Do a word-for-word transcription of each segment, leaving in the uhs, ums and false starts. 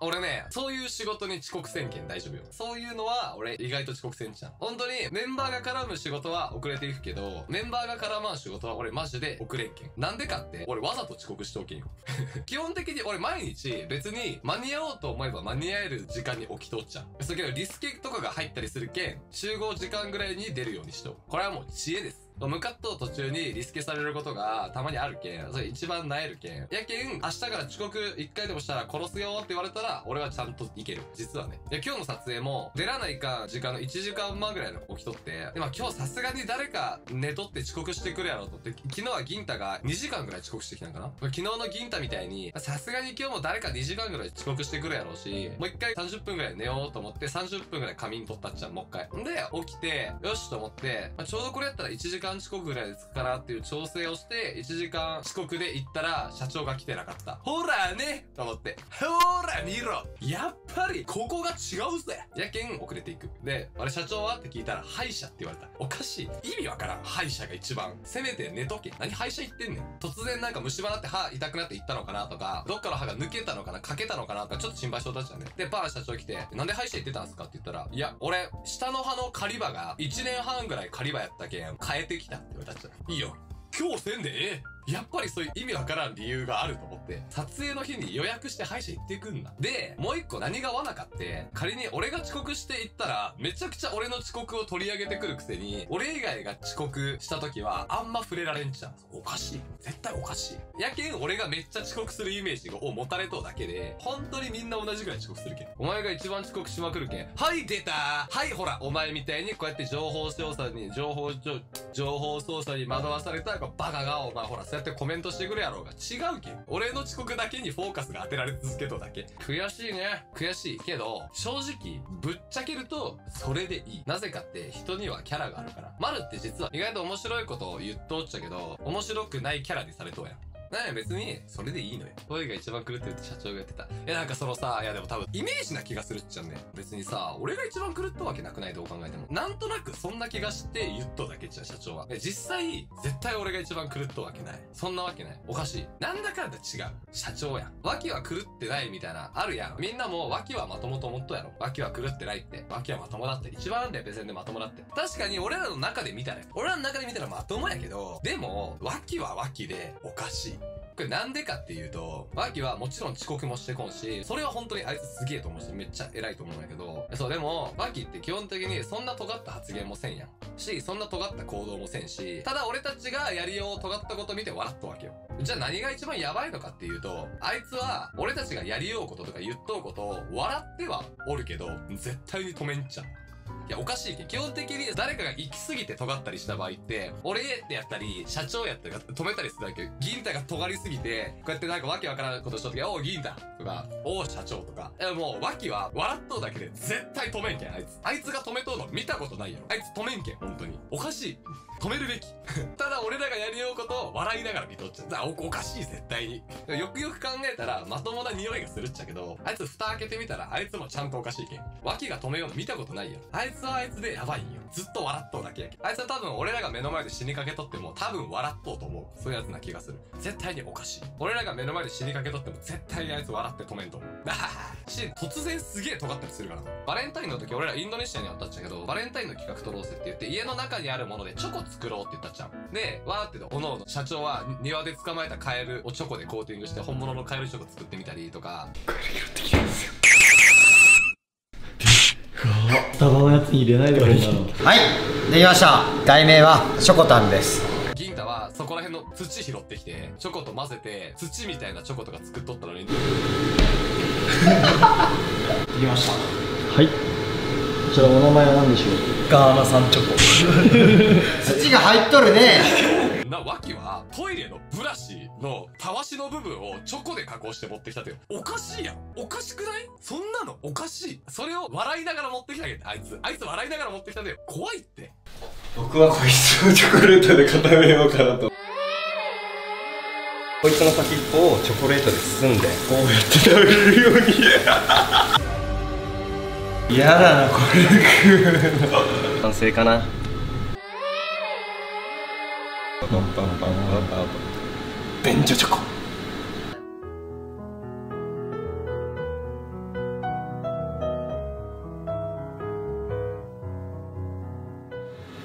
俺ね、そういう仕事に遅刻せんけん大丈夫よ。そういうのは、俺意外と遅刻せんじゃん。本当に、メンバーが絡む仕事は遅れていくけど、メンバーが絡まん仕事は俺マジで遅れんけん。なんでかって、俺わざと遅刻しておけんよ。基本的に俺毎日別に間に合おうと思えば間に合える時間に起きとっちゃう。そうけどリスケとかが入ったりするけん、集合時間ぐらいに出るようにしとう。これはもう知恵です。向かっとう途中にリスケされることがたまにあるけん、それ一番萎えるけん。やけん、明日から遅刻一回でもしたら殺すよって言われたら、俺はちゃんといける。実はね。いや、今日の撮影も、出らないか時間のいちじかんまえぐらいの起きとって、で、まあ今日さすがに誰か寝とって遅刻してくるやろと思って、昨日は銀太がにじかんぐらい遅刻してきたんかな。昨日の銀太みたいに、さすがに今日も誰かにじかんぐらい遅刻してくるやろうし、もう一回さんじゅっぷんぐらい寝ようと思って、さんじゅっぷんぐらい仮眠取ったっちゃう、もう一回。で、起きて、よしと思って、まあ、ちょうどこれやったらいちじかん遅刻ぐらいで着くかなっていう調整をして、いちじかん遅刻で行ったら、社長が来てなかった。ほらねと思って。ほら見ろやっぱり、ここが違うぜやけん、遅れていく。で、あれ社長はって聞いたら、歯医者って言われた。おかしい。意味わからん。歯医者が一番。せめて寝とけ。何歯医者行ってんねん。突然なんか虫歯なって歯痛くなって行ったのかなとか、どっかの歯が抜けたのかな欠けたのかなとか、ちょっと心配しとったじゃんね。で、パー社長来て、なんで歯医者行ってたんすかって言ったら、いや、俺、下の歯の狩り場がいちねんはんぐらい狩り場やったけん、変えてきたって言われたっちゃう。いいよ。今日せんでええやっぱりそういう意味わからん理由があると思って、撮影の日に予約して歯医者行ってくんだ。で、もう一個何が罠かって、仮に俺が遅刻して行ったら、めちゃくちゃ俺の遅刻を取り上げてくるくせに、俺以外が遅刻した時は、あんま触れられんちゃう。おかしい。絶対おかしい。やけん、俺がめっちゃ遅刻するイメージを持たれとうだけで、本当にみんな同じぐらい遅刻するけん。お前が一番遅刻しまくるけん。はい、出たーはい、ほら、お前みたいにこうやって情報操作に、情報、情報操作に惑わされたバカが、お前ほら、そうやってコメントしてくるやろうが。違うけん。俺の遅刻だけにフォーカスが当てられ続けとうだけ。悔しいね。悔しい。けど、正直、ぶっちゃけると、それでいい。なぜかって、人にはキャラがあるから。マルって実は意外と面白いことを言っとっちゃけど、面白くないキャラにされとうやん。なんや別に、それでいいのよ。声が一番狂ってるって社長が言ってた。え、なんかそのさ、いやでも多分、イメージな気がするっちゃうね。別にさ、俺が一番狂ったわけなくないどう考えても。なんとなくそんな気がして言っとだけっちゃう、社長は。え、実際、絶対俺が一番狂ったわけない。そんなわけない。おかしい。なんだかんだ違う。社長やん。脇は狂ってないみたいな、あるやん。みんなも脇はまともと思っとやろ。脇は狂ってないって。脇はまともだって。一番あんだよ、別にでまともだって。確かに俺らの中で見たら、俺らの中で見たらまともやけど、でも、脇は脇でおかしい。これなんでかっていうと、脇はもちろん遅刻もしてこんし、それは本当にあいつすげえと思うし、めっちゃ偉いと思うんだけど、そう、でも、脇って基本的にそんな尖った発言もせんやん。し、そんな尖った行動もせんし、ただ俺たちがやりよう尖ったこと見て笑っとわけよ。じゃあ何が一番やばいのかっていうと、あいつは、俺たちがやりようこととか言っとうことを笑ってはおるけど、絶対に止めんちゃう。いや、おかしいけど、基本的に誰かが行き過ぎて尖ったりした場合って、俺ってやったり、社長やったり止めたりするだけど、銀太が尖りすぎて、こうやってなんかわけわからんことしとった時、おう銀太とか、おう社長とか。いやもう、脇は笑っとうだけで絶対止めんけん、あいつ。あいつが止めとうの見たことないやろ。あいつ止めんけん、本当に。おかしい。止めるべき。ただ俺らがやりようことを笑いながら見とっちゃう。だからお、おかしい、絶対に。よくよく考えたら、まともな匂いがするっちゃけど、あいつ蓋開けてみたら、あいつもちゃんとおかしいけん。脇が止めようの見たことないよ。あいつはあいつでやばいんよ。ずっと笑っとうだけやけん。あいつは多分俺らが目の前で死にかけとっても、多分笑っとうと思う。そういうやつな気がする。絶対におかしい。俺らが目の前で死にかけとっても、絶対にあいつ笑って止めんと思う。だははし、突然すげえ尖ったりするからな。バレンタインの時俺らインドネシアにあったっちゃけど、バレンタインの企画取ろうぜって言って、家の中にあるものでチョコ作ろうって言ったっちゃん。で、わーっておのおの社長は庭で捕まえたカエルをチョコでコーティングして本物のカエルチョコ作ってみたりとか。カエル拾ってきたんですよ。 スタバのやつに入れないでくれたの。 はい、できました。題名はショコタンです。 銀太はそこら辺の土拾ってきてチョコと混ぜて土みたいなチョコとか作っとったのに。できました。 はい。こちらお名前は何でしょう。 ガーナ産チョコ。土が入っとるね。 な脇はトイレのブラシのたわしの部分をチョコで加工して持ってきたってよ。おかしいやん。おかしくない？そんなのおかしい。それを笑いながら持ってきたけど、あいつあいつ笑いながら持ってきたんだよ。怖いって。 僕はこいつをチョコレートで固めようかなと。こいつの先っぽをチョコレートで包んでこうやって食べれるように。嫌だなこれ食うの。完成かな。パンパンパンパンパン便所チョコ。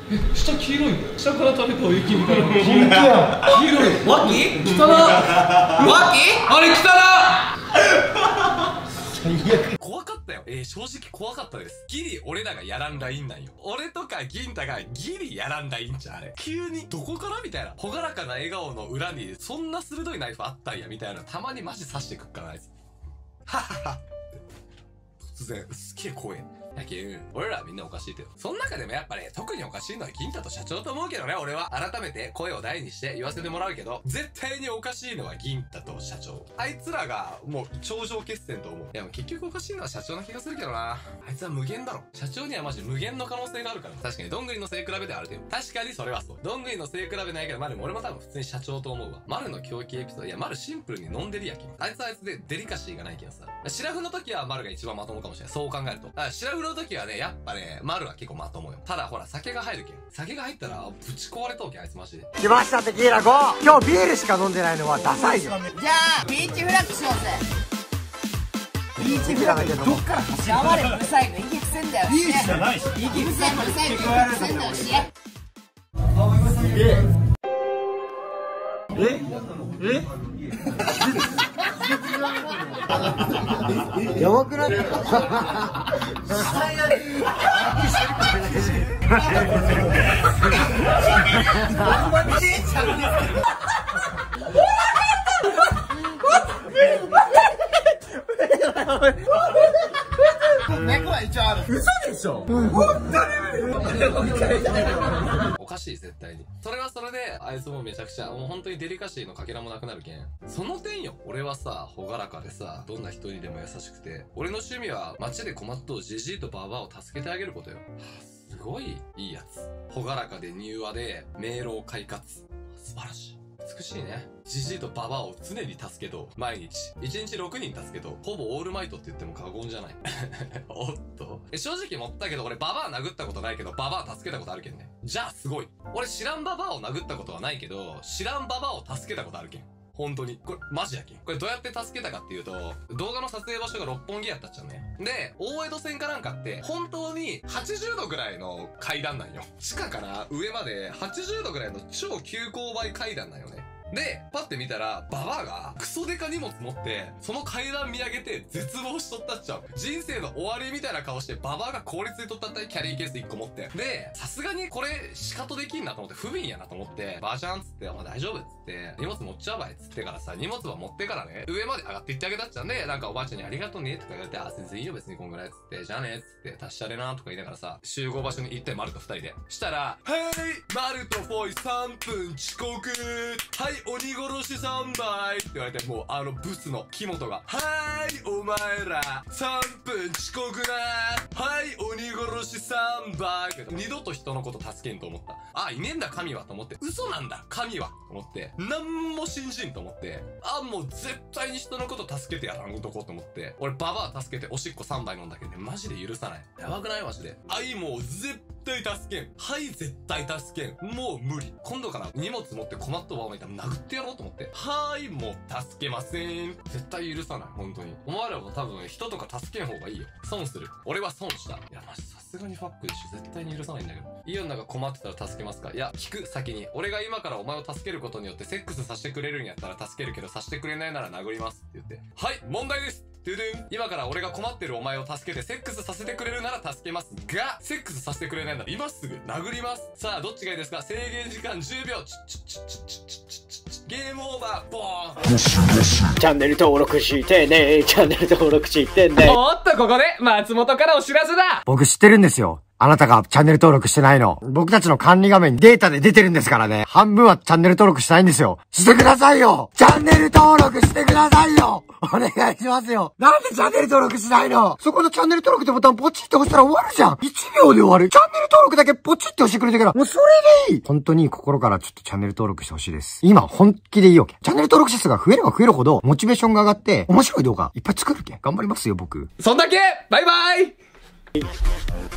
え、下黄色いんだよ。下から食べたお雪みたいな。 本当や。 黄色い。ワキ？汚な。ワキ？あれ汚な。 最悪。 怖かったよ。えー、正直怖かったです。ギリ俺らがやらんラインなんよ。俺とか銀太がギリやらんラインじゃん、あれ。急にどこからみたいな。ほがらかな笑顔の裏にそんな鋭いナイフあったんやみたいな。たまにマジ刺してくっからあいつ。ははは。突然すげえ怖え。やけん、俺らはみんなおかしいけど。その中でもやっぱね、特におかしいのは銀太と社長と思うけどね、俺は。改めて声を大にして言わせてもらうけど、絶対におかしいのは銀太と社長。あいつらがもう頂上決戦と思う。いやもう結局おかしいのは社長な気がするけどな。あいつは無限だろ。社長にはマジ無限の可能性があるから。確かにどんぐりの背比べである程度。確かにそれはそう。どんぐりの背比べないけど、まあでも俺も多分普通に社長と思うわ。丸の狂気エピソード。いや、丸シンプルに飲んでるやけん。あいつはあいつでデリカシーがないけんさ。シラフの時は丸が一番まともかもしれない。そう考えると。あ、シラフの時はね、やっぱね、丸は結構まともよ。ただほら、酒が入るけん。酒が入ったら、ぶち壊れとうけん、あいつマジで。 来ましたテキーラご。今日ビールしか飲んでないのはダサいよ。 じゃあビーチフラッグしようぜ。 ビーチフラッグどっから黙れうるさいの息くせんだよ。ビーチじゃないし。息くせんうるさいの息くせんだよし。 ええやばくない？ 猫は一応ある。 嘘でしょ？ おかしい、絶対に。それはそれで、あいつもめちゃくちゃ、もう本当にデリカシーのかけらもなくなるけん。その点よ。俺はさ、ほがらかでさ、どんな人にでも優しくて、俺の趣味は街で困っとうジジイとババアを助けてあげることよ。はあ、すごいいいやつ。ほがらかで柔和で、明朗快活。素晴らしい。美しいね。ジジイとババアを常に助けと、毎日。いちにちろくにん助けと、ほぼオールマイトって言っても過言じゃない。おっと。え、正直持ったけど、俺ババア殴ったことないけど、ババア助けたことあるけんね。じゃあすごい。俺知らんババアを殴ったことはないけど、知らんババアを助けたことあるけん。本当に。これ、マジやけん。これどうやって助けたかっていうと、動画の撮影場所が六本木やったっちゃうね。で、大江戸線かなんかって、本当にはちじゅうどぐらいの階段なんよ。地下から上まではちじゅうどぐらいの超急勾配階段なんよね。で、パッて見たら、ババアがクソデカ荷物持って、その階段見上げて絶望しとったっちゃう。人生の終わりみたいな顔して、ババアが効率で取ったったキャリーケースいっこ持って。で、さすがにこれ、仕方できんなと思って、不憫やなと思って、ばあちゃんっつって、お前大丈夫っつって、荷物持っちゃうばいっつってからさ、荷物は持ってからね、上まで上がっていってあげたっちゃうんで、なんかおばあちゃんにありがとうねとか言われて、あ、全然いいよ別にこんぐらいっつって、じゃあねっつって、達しちゃれなとか言いながらさ、集合場所に行って、マルと二人で。したら、はい、マルとフォイさんぷん遅刻はい、鬼殺しさんばいって言われて、もうあのブスの木本が、はーい、お前ら、さんぷん遅刻なはい、鬼殺しさんばいって二度と人のこと助けんと思った。あ、いねえんだ神はと思って、嘘なんだ神はと思って、なんも信じんと思って、あ、もう絶対に人のこと助けてやらんとこうと思って、俺ババア助けておしっこさんばい飲んだけどね、マジで許さない。やばくないマジで。あい、もう絶対助けん。はい、絶対助けん。もう無理。今度から荷物持って困った場合いたら殴ってやろうと思って。はーい、もう助けません。絶対許さない、本当に。お前らも多分人とか助けん方がいいよ。損する。俺は損した。いや、マジさすがにファックでしょ。絶対に許さないんだけど。イオンなんか困ってたら助けますか？いや、聞く、先に。俺が今からお前を助けることによってセックスさせてくれるんやったら助けるけど、させてくれないなら殴りますって言って。はい、問題です。トゥドゥン。今から俺が困ってるお前を助けてセックスさせてくれるなら助けますが、セックスさせてくれないなら今すぐ殴ります。さあ、どっちがいいですか？制限時間じゅうびょう。チッチッチッチッチッチッチッチッチッ。ゲームオーバー。ボーン。 チャンネル登録してね。チャンネル登録してね。 おっと、ここで松本からお知らせだ。 僕知ってるんですよ。あなたがチャンネル登録してないの。僕たちの管理画面にデータで出てるんですからね。半分はチャンネル登録したいんですよ。してくださいよ！チャンネル登録してくださいよ！お願いしますよ。なんでチャンネル登録しないの？そこのチャンネル登録ってボタンポチって押したら終わるじゃん。いちびょうで終わる。チャンネル登録だけポチって押してくれてから、もうそれでいい。本当に心からちょっとチャンネル登録してほしいです。今本気でいいよ。チャンネル登録者数が増えれば増えるほど、モチベーションが上がって、面白い動画いっぱい作るけん。頑張りますよ、僕。 そんだけバイバイ